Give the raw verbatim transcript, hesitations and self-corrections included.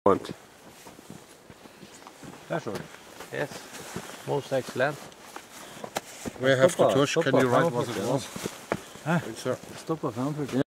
Want. Där såg du. Yes. Most excellent. We have Stoppa, to touch. stoppa, Can you write framför what it det. was? Huh? Good, sir. Stoppa framför.